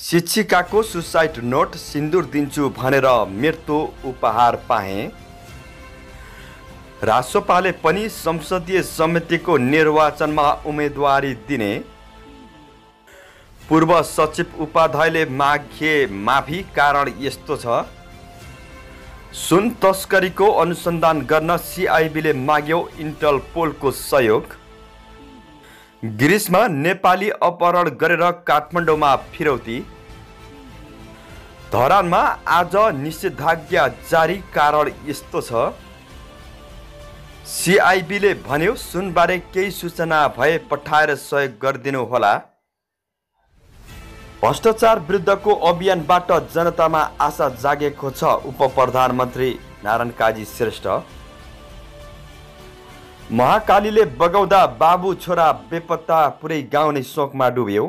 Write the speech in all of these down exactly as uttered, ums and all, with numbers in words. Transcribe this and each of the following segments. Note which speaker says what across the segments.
Speaker 1: शिक्षिकाको suicide note, सिन्दुर दिन्छु भनेर मृत्यु उपहार पाए। रासोपाले पनि संसदीय समितिको निर्वाचनमा उम्मेदवारी दिने। पूर्व सचिव उपाध्यायले मागे माफी, कारण यस्तो छ। सुन तस्करीको अनुसन्धान गर्न सिआइबीले माग्यो इन्टरपोलको सहयोग। ग्रिसमा नेपाली अपहरण गरेर काठमाडौँमा फिरौती। धरानमा आज निषेधाज्ञा जारी, कारण यस्तो छ। सिआइबीले भन्यो सुनबारे केही सूचना भए पठाएर सहयोग गरिदिनु होला। भ्रष्टाचार विरुद्धको अभियानबाट जनतामा आशा जागेको छ, उप प्रधानमन्त्री नारायण काजी श्रेष्ठ। महाकालीले बगाउँदा बाबु छोरा बेपत्ता, पुरै गाउँ नै शोकमा डुब्यो।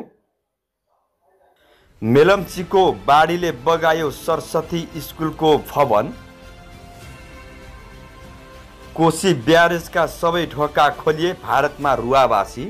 Speaker 1: मेलम्चीको बाढीले बगायो सरस्वती स्कुलको भवन। कोशी ब्यारेजका सबै ढोका खोलिए, भारतमा रुवावासी।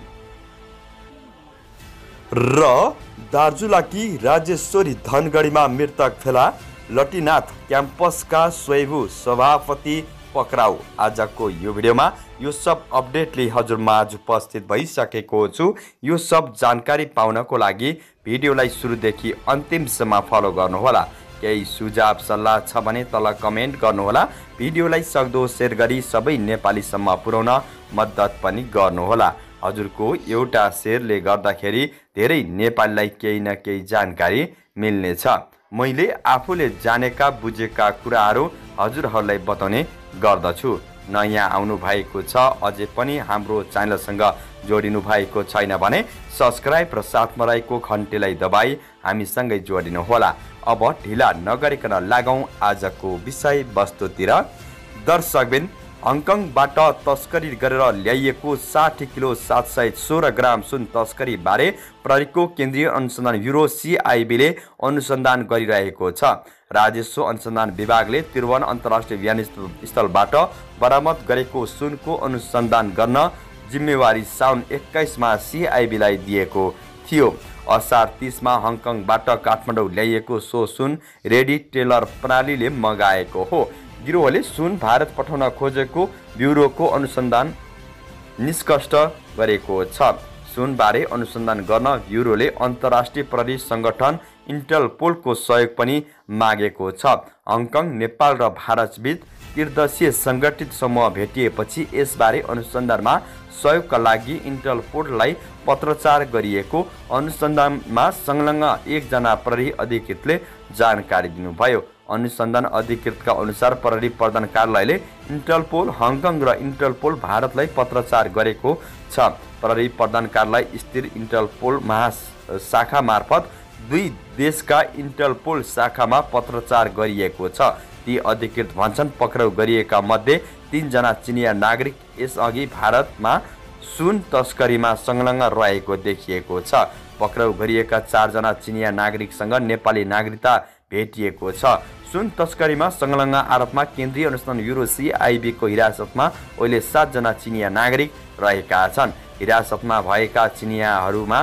Speaker 1: र दार्जुलाकी राजेश्वरी धनगढीमा मृतक फेला, लटीनाथ क्याम्पसका स्वयम्भू सभापति पक्राउ। आजको यो भिडियोमा यो सब अपडेटले हजुरमाझ उपस्थित भइसकेको छु। यो सब जानकारी पाउनको लागि भिडियोलाई सुरुदेखि अन्तिमसम्म फलो गर्नुहोला। केही सुझाव सल्लाह छ भने तल कमेन्ट गर्नुहोला। भिडियोलाई सक्दो सेयर गरी सबै नेपालीसम्म पुर्याउन मद्दत पनि गर्नुहोला। हजुरको एउटा सेयरले गर्दाखेरि धेरै नेपालीलाई केही न केही जानकारी मिल्नेछ। मैले आफूले जानेका बुझेका कुराहरू हजुरहरूलाई बताउने गर्दछु। नयाँ आउनु भएको छ, अझै पनि हाम्रो च्यानलसँग जोडिनु भएको छैन भने सब्सक्राइब र साथमा रहेको घन्टीलाई दबाई हामीसँगै जोडिनुहोला। अब ढिला नगरिकन लागौँ आजको विषय वस्तुतिर। दर्शकबिन, हङकङबाट तस्करी गरेर ल्याइएको साठी किलो सात सय सोह्र ग्राम सुन तस्करी बारे प्रहरीको केन्द्रीय अनुसन्धान ब्युरो सिआइबीले अनुसन्धान गरिरहेको छ। राजस्व अनुसन्धान विभागले त्रिभुवन अन्तर्राष्ट्रिय विमानस्थलबाट बरामद गरेको सुनको अनुसन्धान गर्न जिम्मेवारी साउन एक्काइसमा सिआइबीलाई दिएको थियो। असार तीसमा हङकङबाट काठमाडौँ ल्याइएको सो सुन रेडी टेलर प्रणालीले मगाएको हो। गिरोहले सुन भारत पठाउन खोजेको ब्युरोको अनुसन्धान निष्कर्ष गरेको छ। सुनबारे अनुसन्धान गर्न ब्युरोले अन्तर्राष्ट्रिय प्रहरी सङ्गठन इन्टरपोलको सहयोग पनि मागेको छ। हङकङ, नेपाल र भारतबीच त्रिदेशीय सङ्गठित समूह भेटिएपछि यसबारे अनुसन्धानमा सहयोगका लागि इन्टरपोललाई पत्रचार गरिएको अनुसन्धानमा संलग्न एकजना प्रहरी अधिकृतले जानकारी दिनुभयो। अनुसन्धान अधिकृतका अनुसार प्रहरी प्रधान कार्यालयले इन्टरपोल हङकङ र इन्टरपोल भारतलाई पत्रचार गरेको छ। प्रहरी प्रधान कार्यालय स्थित इन्टरपोल महाशाखा मार्फत दुई देशका इन्टरपोल शाखामा पत्रचार गरिएको छ। ती अधिकृत भन्छन् पक्राउ गरिएका मध्ये तीनजना चिनिया नागरिक यसअघि भारतमा सुन तस्करीमा संलग्न रहेको देखिएको छ। पक्राउ गरिएका चारजना चिनिया नागरिकसँग नेपाली नागरिकता भेटिएको छ। सुन तस्करीमा संलग्न आरोपमा केन्द्रीय अनुसन्धान ब्युरो सिआइबीको हिरासतमा अहिले सातजना चिनिया नागरिक रहेका छन्। हिरासतमा भएका चिनियाहरूमा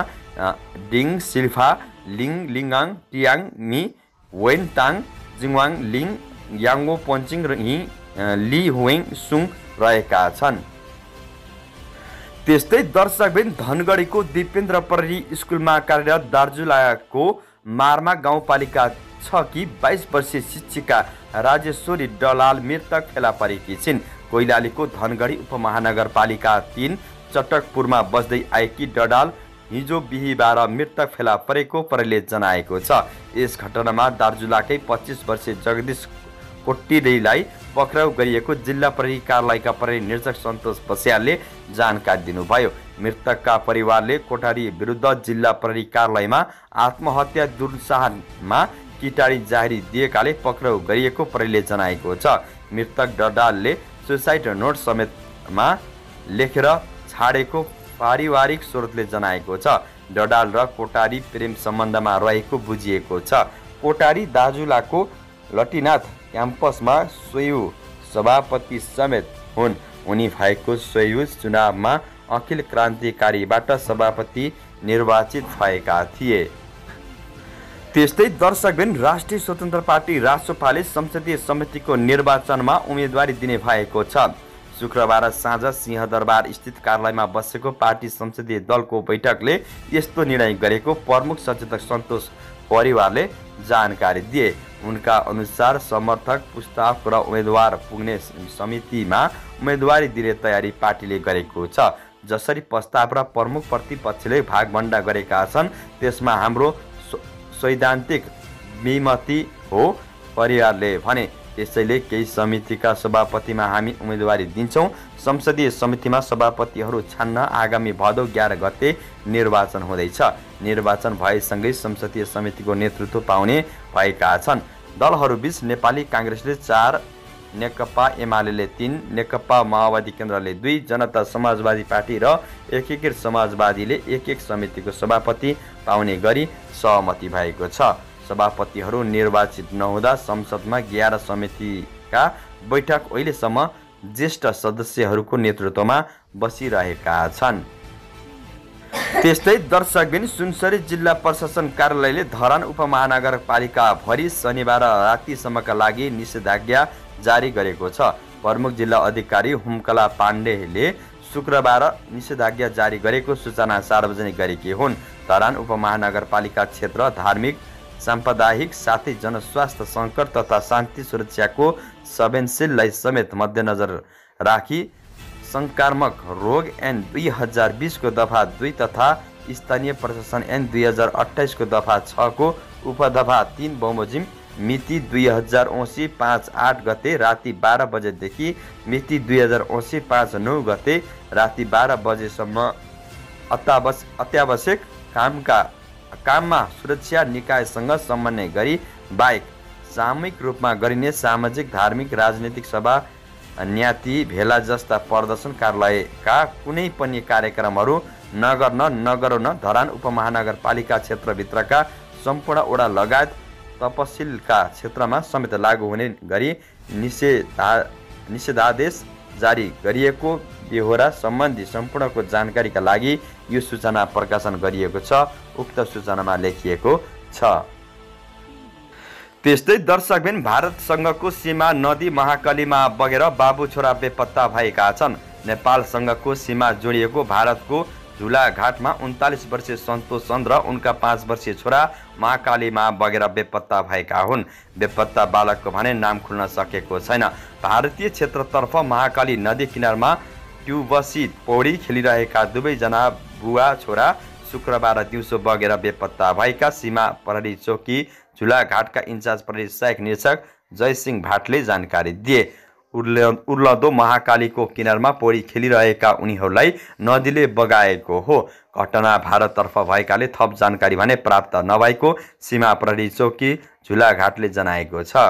Speaker 1: डिङ सिल्फा, लिङ लिङाङ, टियाङ मी, वेन ताङ, जिङवाङ लिङ, याङ्गो पन्चिङ र हि ली हुएङ सुङ रहेका छन्। त्यस्तै दर्शकबिन, धनगढीको दिपेन्द्र प्रहरी स्कुलमा कार्यरत दार्जुलाको मारमा गाउँपालिका छ कि बाइस वर्षीय शिक्षिका राजेश्वरी दलाल मृतक फेला परेकी छिन्। कोइलालीको धनगढी उपमहानगरपालिका तीन चटकपुरमा बस्दै आएकी डडाल हिजो बिहिबार मृतक फेला परेको प्रहरीले जनाएको छ। यस घटनामा दार्जुलाकै पच्चिस वर्षीय जगदीश कोट्टिरीलाई पक्राउ गरिएको जिल्ला प्रहरी कार्यालयका प्रहरी निरीक्षक सन्तोष बस्यालले जानकारी दिनुभयो। मृतकका परिवारले कोठारी विरुद्ध जिल्ला प्रहरी कार्यालयमा आत्महत्या दुर्साहसमा किटारी जाहेरी दिएकाले पक्राउ गरिएको प्रहरीले जनाएको छ। मृतक डडालले सुसाइड नोट समेतमा लेखेर छाडेको पारिवारिक स्रोतले जनाएको छ। डडाल र कोटारी प्रेम सम्बन्धमा रहेको बुझिएको छ। कोटारी दार्जुलाको लटीनाथ क्याम्पसमा स्वयं सभापति समेत हुन्। उनी भएको स्वयं चुनावमा अखिल क्रान्तिकारीबाट सभापति निर्वाचित भएका थिए। त्यस्तै दर्शकबिन राष्ट्रिय स्वतन्त्र पार्टी रासोपाले संसदीय समितिको निर्वाचनमा उम्मेदवारी दिने भएको छ। शुक्रबार साँझ सिंहदरबार स्थित कार्यालयमा बसेको पार्टी संसदीय दलको बैठकले यस्तो निर्णय गरेको प्रमुख सचेतक सन्तोष परिवारले जानकारी दिए। उनका अनुसार समर्थक पुस्ताव र उम्मेदवार पुग्ने समितिमा उम्मेदवारी दिने तयारी पार्टीले गरेको छ। जसरी प्रस्ताव र प्रमुख प्रतिपक्षले भागभण्डा गरेका छन् त्यसमा हाम्रो सैद्धान्तिक विमति हो, परिवारले भने। त्यसैले केही समितिका सभापतिमा हामी उम्मेदवारी दिन्छौँ। संसदीय समितिमा सभापतिहरू छान्न आगामी भदौ एघार गते निर्वाचन हुँदैछ। निर्वाचन भएसँगै संसदीय समितिको नेतृत्व पाउने भएका छन्। दलहरूबीच नेपाली काङ्ग्रेसले चार, नेकपा एमाले तीन, नेकपा माओवादी केन्द्रले दुई, जनता समाजवादी पार्टी र एकीकृत समाजवादीले एक एक समितिको सभापति पाउने गरी सहमति भएको छ। सभापतिहरू निर्वाचित नहुँदा संसदमा एघार समितिका बैठक अहिलेसम्म ज्येष्ठ सदस्यहरूको नेतृत्वमा बसिरहेका छन्। त्यस्तै दर्शकबिन सुनसरी जिल्ला प्रशासन कार्यालयले धरान उपमहानगरपालिका भरि शनिबार रातिसम्मका लागि निषेधाज्ञा जारी गरेको छ। प्रमुख जिल्ला अधिकारी हुमकला पाण्डेले शुक्रबार निषेधाज्ञा जारी गरेको सूचना सार्वजनिक गरेकी हुन्। धरान उपमहानगरपालिका क्षेत्र धार्मिक, साम्प्रदायिक साथै जनस्वास्थ्य सङ्कट तथा शान्ति सुरक्षाको संवेदनशीललाई समेत मध्यनजर राखी संक्रामक रोग ऐन दुई हजार बिसको दफा दुई तथा स्थानीय प्रशासन ऐन दुई हजार अठाइसको दफा छको उपदफा तीन बमोजिम मिति दुई हजार औँसी पाँच आठ गते राति बाह्र बजेदेखि मिति दुई हजार औँसी पाँच नौ गते राति बाह्र बजेसम्म अत्यावश्यक कामका काममा सुरक्षा निकायसँग समन्वय गरी बाहेक सामूहिक रूपमा गरिने सामाजिक, धार्मिक, राजनीतिक सभा, न्याती भेला जस्ता प्रदर्शन कार्यालयका कुनै पनि कार्यक्रमहरू नगर्न नगराउन धरान उपमहानगरपालिका क्षेत्रभित्रका सम्पूर्ण वडा लगायत तपसिलका क्षेत्रमा समेत लागू हुने गरी निषेधा निषेधादेश जारी गरिएको बेहोरा सम्बन्धी सम्पूर्णको जानकारीका लागि यो सूचना प्रकाशन गरिएको छ, उक्त सूचनामा लेखिएको छ। त्यस्तै दर्शकबिन भारतसँगको सीमा नदी महाकालीमा बगेर बाबु छोरा बेपत्ता भएका छन्। नेपालसँगको सीमा जोडिएको भारतको झुलाघाटमा उन्तालिस वर्षीय सन्तोष चन्द्र उनका पाँच वर्षीय छोरा महाकालीमा बगेर बेपत्ता भएका हुन्। बेपत्ता बालकको भने नाम खुल्न सकेको छैन। भारतीय क्षेत्रतर्फ महाकाली नदी किनारमा ट्युबसी पौडी खेलिरहेका दुवैजना बुवा छोरा शुक्रबार दिउँसो बगेर बेपत्ता भएका सीमा प्रहरी चौकी झुलाघाटका इन्चार्ज प्रहरी सहायक निरीक्षक जयसिंह भाटले जानकारी दिए। उर्लदो महाकालीको किनारमा पौडी खेलिरहेका उनीहरूलाई नदीले बगाएको हो। घटना भारततर्फ भएकाले थप जानकारी भने प्राप्त नभएको सीमा प्रहरी चौकी झुलाघाटले जनाएको छ।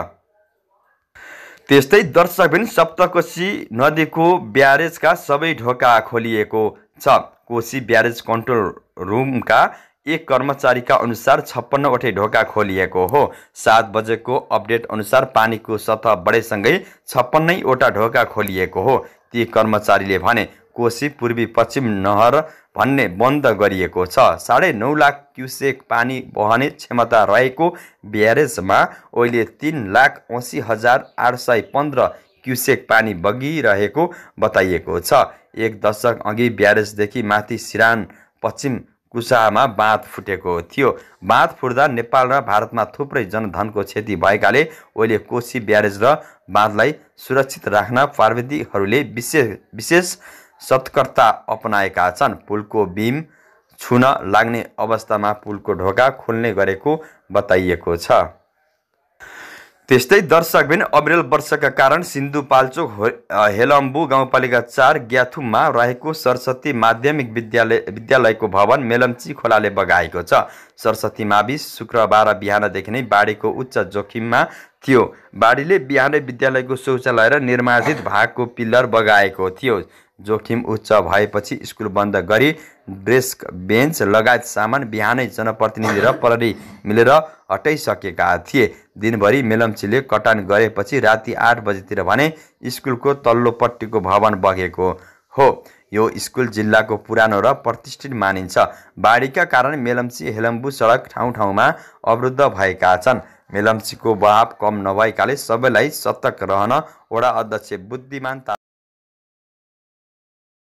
Speaker 1: त्यस्तै दर्शकबिन सप्तकोशी नदीको ब्यारेजका सबै ढोका खोलिएको छ। कोशी ब्यारेज कन्ट्रोल रुमका एक कर्मचारीका अनुसार छप्पन्नवटै ढोका खोलिएको हो। सात बजेको अपडेट अनुसार पानीको सतह बढेसँगै छप्पन्नैवटा ढोका खोलिएको हो। ती कर्मचारीले भने कोशी पूर्वी पश्चिम नहर भन्ने बन्द गरिएको छ। साढे नौ लाख क्युसेक पानी बहने क्षमता रहेको ब्यारेजमा अहिले तीन लाख असी हजार आठ सय पन्ध्र क्युसेक पानी बगिरहेको बताइएको छ। एक दशक अघि ब्यारेजदेखि माथि सिरान पश्चिम कुसामा बाँध फुटेको थियो। बाँध फुट्दा नेपाल र भारतमा थुप्रै जनधनको क्षति भएकाले अहिले कोशी ब्यारेज र बाँधलाई सुरक्षित राख्न प्राविधिकहरूले विशेष विशेष सतर्कता अपनाएका छन्। पुलको बीम छुन लाग्ने अवस्थामा पुलको ढोका खोल्ने गरेको बताइएको छ। त्यस्तै दर्शकबिन अप्रेल वर्षका कारण सिन्धुपाल्चोक हेलम्बु गाउँपालिका चार ग्याथुममा रहेको सरस्वती माध्यमिक विद्यालय विद्यालयको भवन मेलम्ची खोलाले बगाएको छ। सरस्वती मावि शुक्रबार बिहानदेखि नै बाढीको उच्च जोखिममा थियो। बाढीले बिहानै विद्यालयको शौचालय र निर्माणित भागको पिल्लर बगाएको थियो। जोखिम उच्च भएपछि स्कुल बन्द गरी डेस्क बेन्च लगायत सामान बिहानै जनप्रतिनिधि र प्रहरी मिलेर हटाइसकेका थिए। दिनभरि मेलम्चीले कटान गरेपछि राति आठ बजेतिर भने स्कुलको तल्लोपट्टिको भवन बगेको हो। यो स्कुल जिल्लाको पुरानो र प्रतिष्ठित मानिन्छ। बाढीका कारण मेलम्ची हेलम्बु सडक ठाउँ ठाउँमा अवरुद्ध भएका छन्। मेलम्चीको बहाव कम नभएकाले सबैलाई सतर्क रहन वडा अध्यक्ष बुद्धिमान